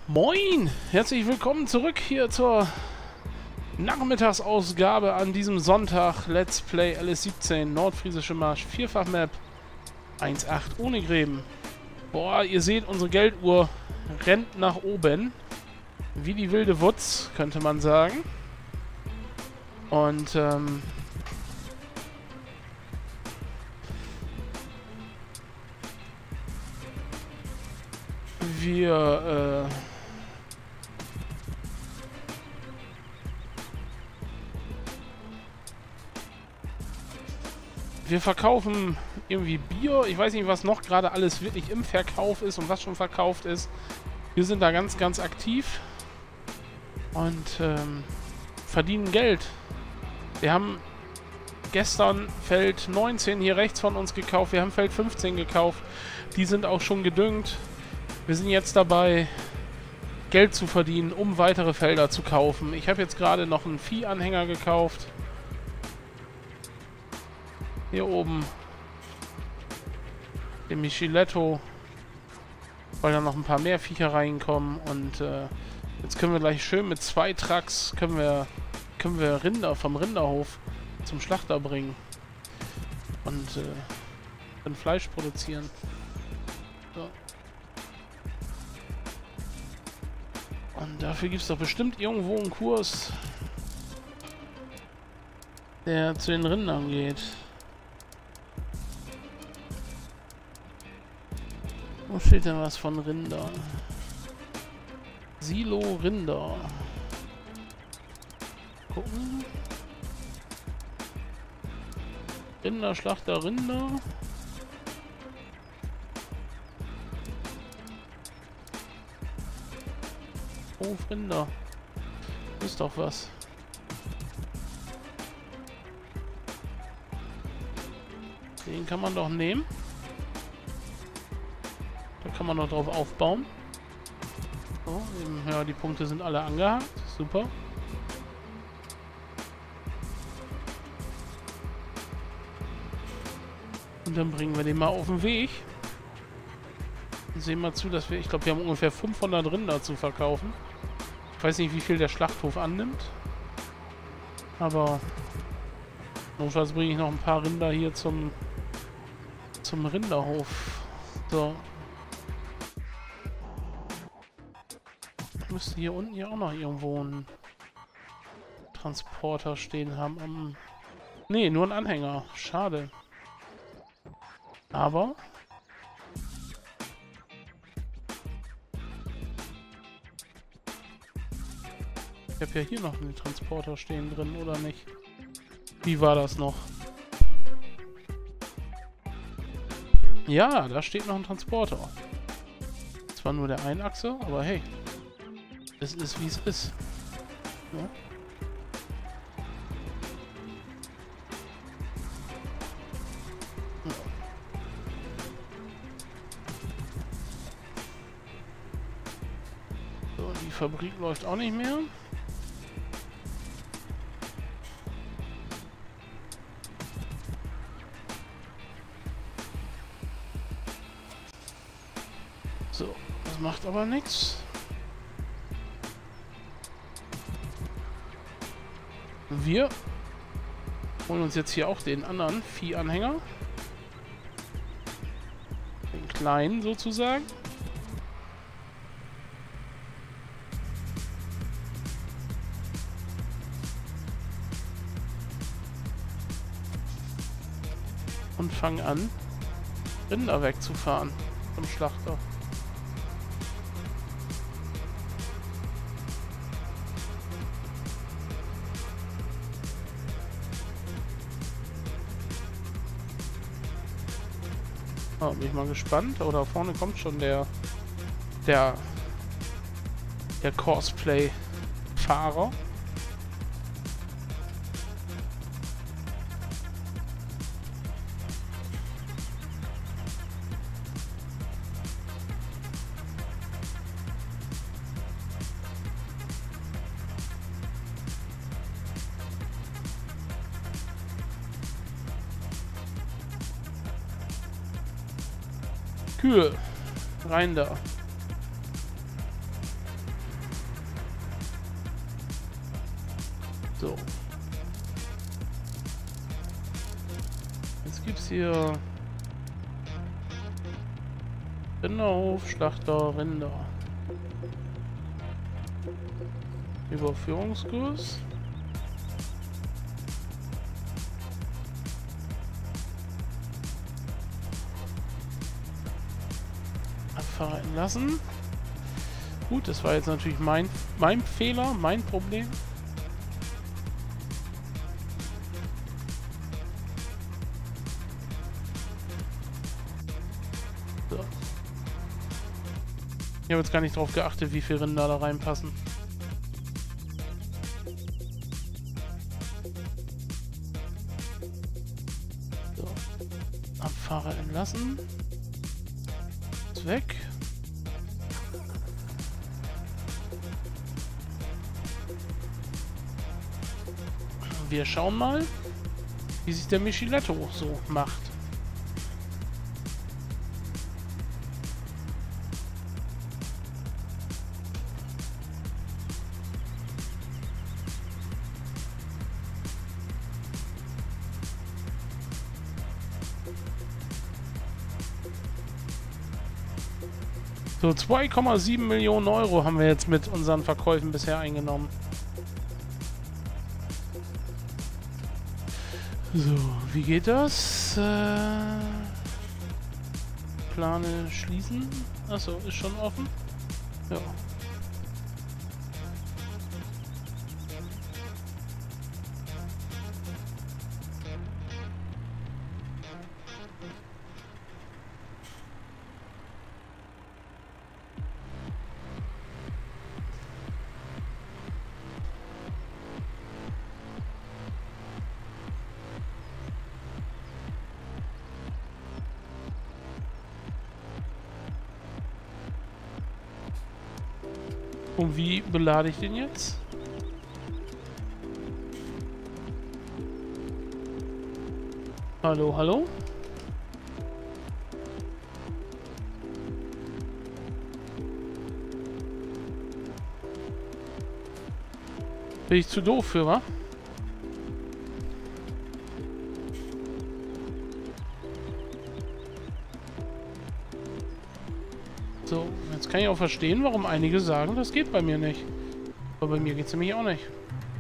Moin! Herzlich willkommen zurück hier zur Nachmittagsausgabe an diesem Sonntag. Let's Play LS17, Nordfriesische Marsch, Vierfach-Map 1.8 ohne Gräben. Boah, ihr seht, unsere Gelduhr rennt nach oben. Wie die wilde Wutz, könnte man sagen. Und, wir verkaufen irgendwie Bier. Ich weiß nicht, was noch gerade alles wirklich im Verkauf ist und was schon verkauft ist. Wir sind da ganz, ganz aktiv und verdienen Geld. Wir haben gestern Feld 19 hier rechts von uns gekauft. Wir haben Feld 15 gekauft. Die sind auch schon gedüngt. Wir sind jetzt dabei, Geld zu verdienen, um weitere Felder zu kaufen. Ich habe jetzt gerade noch einen Viehanhänger gekauft. Hier oben den Micheletto, weil da noch ein paar mehr Viecher reinkommen. Und jetzt können wir gleich schön mit 2 Trucks können wir Rinder vom Rinderhof zum Schlachter bringen und können Fleisch produzieren. So. Und dafür gibt es doch bestimmt irgendwo einen Kurs, der zu den Rindern geht. Wo steht denn was von Rinder? Silo Rinder. Gucken. Rinder, Schlachter, Rinder. Hof Rinder. Ist doch was. Den kann man doch nehmen. Da kann man noch drauf aufbauen. So, eben, ja, die Punkte sind alle angehakt. Super. Und dann bringen wir den mal auf den Weg. Und sehen mal zu, dass wir, ich glaube, wir haben ungefähr 500 Rinder zu verkaufen. Ich weiß nicht, wie viel der Schlachthof annimmt. Aber notfalls bringe ich noch ein paar Rinder hier zum Rinderhof. So. Ich müsste hier unten ja auch noch irgendwo einen Transporter stehen haben. Nee, nur ein Anhänger. Schade. Aber ich habe ja hier noch einen Transporter stehen drin, oder nicht? Wie war das noch? Ja, da steht noch ein Transporter. Zwar nur der Einachse, aber hey. Es ist, wie es ist. Ja. So, die Fabrik läuft auch nicht mehr. So, das macht aber nichts. Wir holen uns jetzt hier auch den anderen Viehanhänger. Den kleinen sozusagen. Und fangen an, Rinder wegzufahren vom Schlachter. Oh, bin ich mal gespannt. Oh, da vorne kommt schon der Cosplay-Fahrer. Kühe. Rein da. So. Jetzt gibt's hier Rinderhof, Schlachter, Rinder. Überführungskurs. Abfahrer entlassen. Gut, das war jetzt natürlich mein Fehler, mein Problem. So. Ich habe jetzt gar nicht drauf geachtet, wie viele Rinder da reinpassen. So. Abfahrer entlassen. Ist weg. Wir schauen mal, wie sich der Micheletto so macht. So, 2,7 Millionen Euro haben wir jetzt mit unseren Verkäufen bisher eingenommen. So, wie geht das? Plane schließen. Achso, ist schon offen. Ja. Und wie belade ich den jetzt? Hallo, hallo? Bin ich zu doof für, wa? So, jetzt kann ich auch verstehen, warum einige sagen, das geht bei mir nicht. Aber bei mir geht es nämlich auch nicht.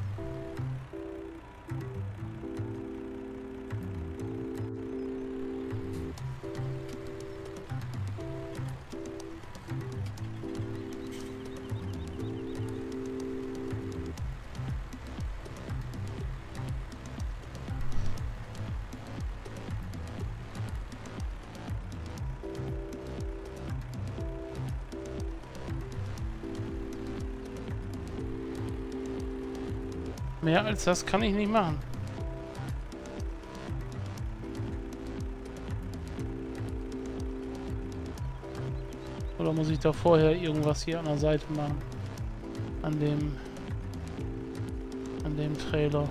Mehr als das kann ich nicht machen. Oder muss ich da vorher irgendwas hier an der Seite machen? An dem Trailer.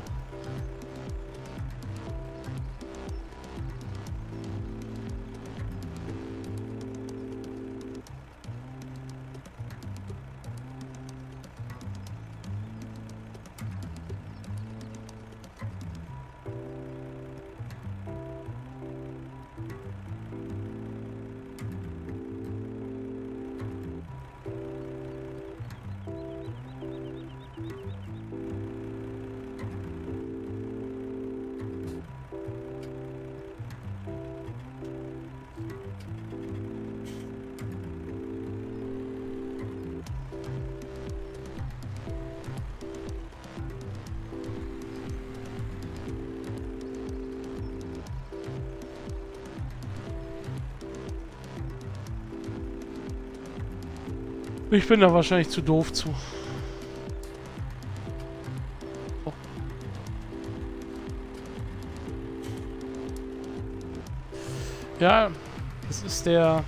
Ich bin da wahrscheinlich zu doof zu. Oh. Ja, das ist der...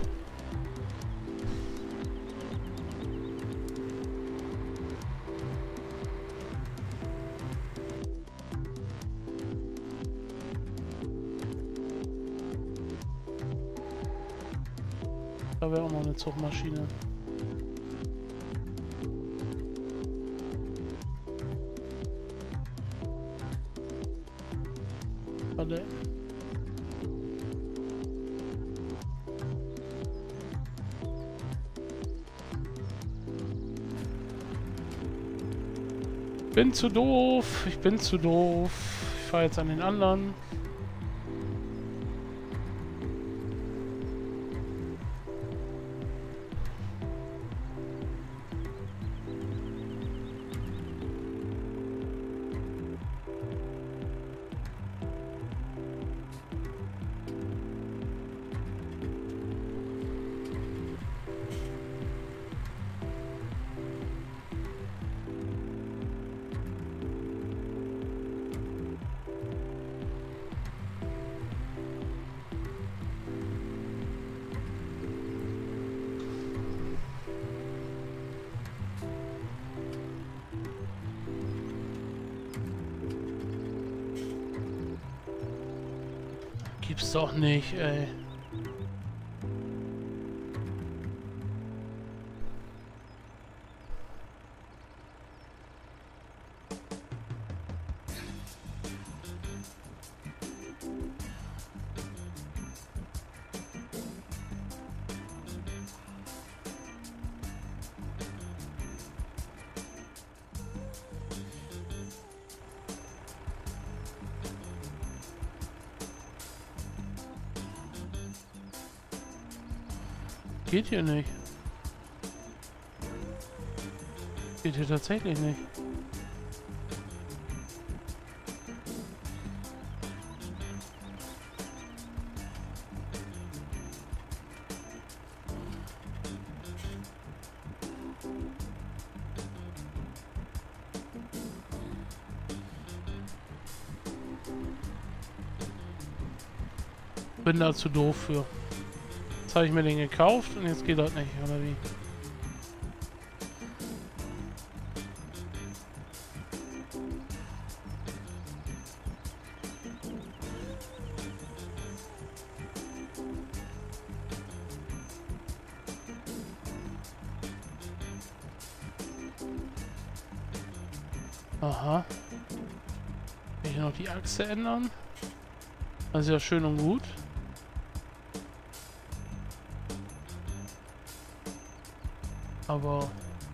Da wäre auch noch eine Zugmaschine. Bin zu doof. Ich bin zu doof. Ich fahre jetzt an den anderen. Gibt's doch nicht, ey. Geht hier nicht. Geht hier tatsächlich nicht. Bin da zu doof für. Jetzt habe ich mir den gekauft und jetzt geht das nicht, oder wie? Aha. Will ich noch die Achse ändern? Das ist ja schön und gut. Aber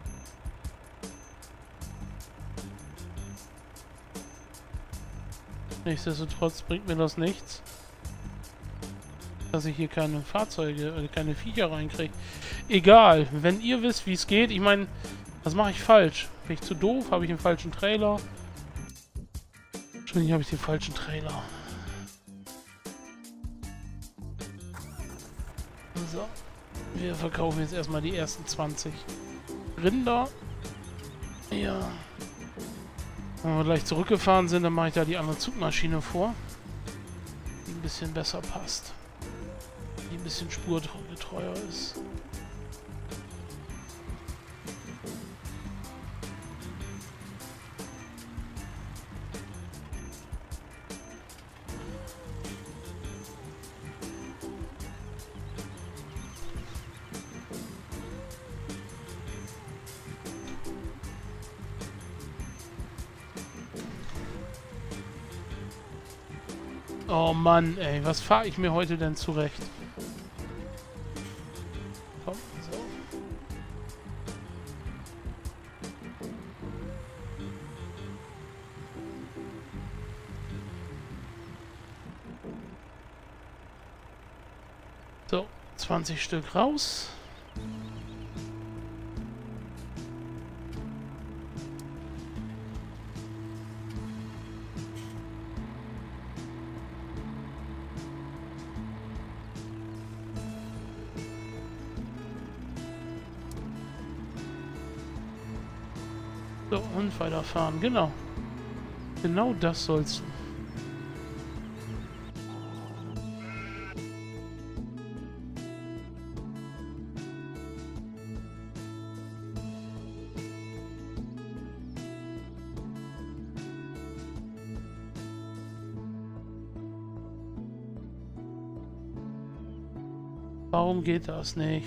nichtsdestotrotz bringt mir das nichts, dass ich hier keine Fahrzeuge, keine Viecher reinkriege. Egal, wenn ihr wisst, wie es geht. Ich meine, was mache ich falsch? Bin ich zu doof? Habe ich den falschen Trailer? Wahrscheinlich habe ich den falschen Trailer. So. Wir verkaufen jetzt erstmal die ersten 20 Rinder. Ja. Wenn wir gleich zurückgefahren sind, dann mache ich da die andere Zugmaschine vor. Die ein bisschen besser passt. Die ein bisschen spurgetreuer ist. Oh Mann, ey, was fahre ich mir heute denn zurecht? Komm, so. So, 20 Stück raus. So, und weiterfahren, genau. Genau das soll's. Warum geht das nicht?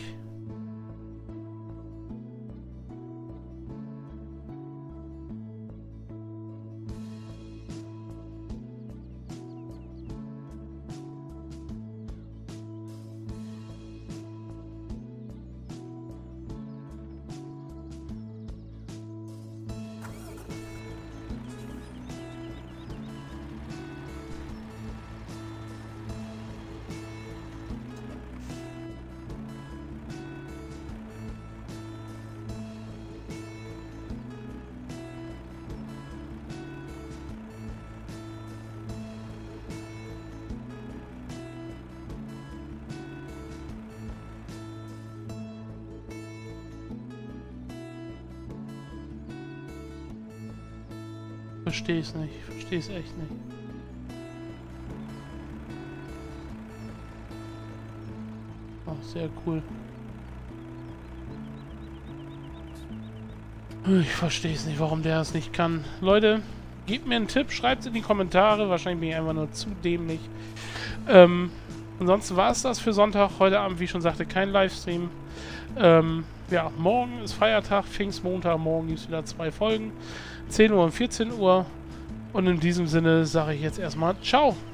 verstehe es nicht. Ich verstehe es echt nicht. Oh, sehr cool. Ich verstehe es nicht, warum der es nicht kann. Leute, gebt mir einen Tipp, schreibt es in die Kommentare. Wahrscheinlich bin ich einfach nur zu dämlich. Ansonsten war es das für Sonntag. Heute Abend, wie ich schon sagte, kein Livestream. Ja, morgen ist Feiertag, Pfingstmontag. Morgen gibt es wieder 2 Folgen. 10 Uhr und 14 Uhr. Und in diesem Sinne sage ich jetzt erstmal ciao.